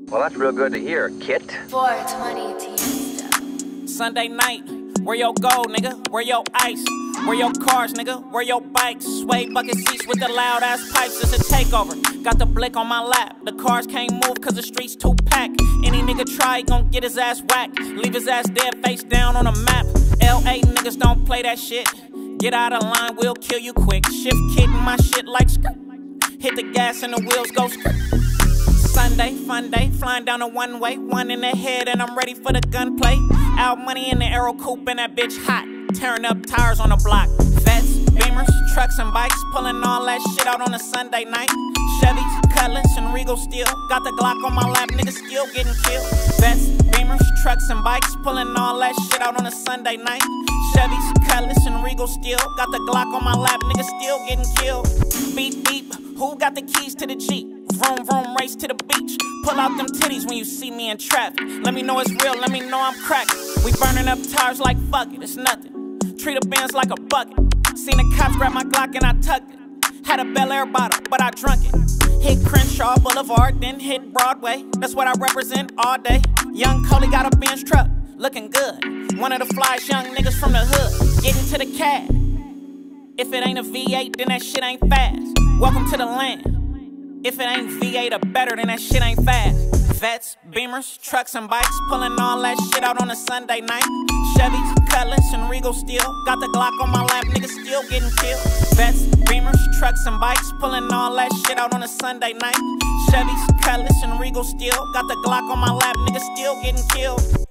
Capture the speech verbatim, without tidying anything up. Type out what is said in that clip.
Well, that's real good to hear, Kit. four twenty Tuesday. Sunday night, where your gold, nigga? Where your ice? Where your cars, nigga? Where your bikes? Sway bucket seats with the loud ass pipes. It's a takeover. Got the blick on my lap. The cars can't move cause the streets too packed. Any nigga try, he gon' get his ass whacked. Leave his ass dead face down on a map. L A niggas don't play that shit. Get out of line, we'll kill you quick. Shift kit in my shit like skirt. Hit the gas and the wheels go skirt. Sunday, fun day, flying down a one-way. One in the head and I'm ready for the gunplay. Out money in the Aero Coupe and that bitch hot. Tearing up tires on the block. Vets, Beamers, trucks and bikes. Pulling all that shit out on a Sunday night. Chevys, Cutlass and Regal Steel. Got the Glock on my lap, niggas still getting killed. Vets, Beamers, trucks and bikes. Pulling all that shit out on a Sunday night. Chevys, Cutlass and Regal Steel. Got the Glock on my lap, niggas still getting killed. Beep, beep, who got the keys to the Jeep? Vroom, vroom, race to the beach. Pull out them titties when you see me in traffic. Let me know it's real, let me know I'm cracking. We burning up tires like fuck it, it's nothing. Treat a Benz like a bucket. Seen the cops grab my Glock and I tucked it. Had a Bel Air bottle, but I drunk it. Hit Crenshaw Boulevard, then hit Broadway. That's what I represent all day. Young Coley got a Benz truck, looking good. One of the flyest young niggas from the hood. Getting to the cab. If it ain't a V eight, then that shit ain't fast. Welcome to the land. If it ain't V eight or better, then that shit ain't fast. Vets, Beamers, trucks and bikes. Pulling all that shit out on a Sunday night. Chevys, Cutlass and Regal Steel. Got the Glock on my lap, niggas still getting killed. Vets, Beamers, trucks and bikes. Pulling all that shit out on a Sunday night. Chevys, Cutlass and Regal Steel. Got the Glock on my lap, niggas still getting killed.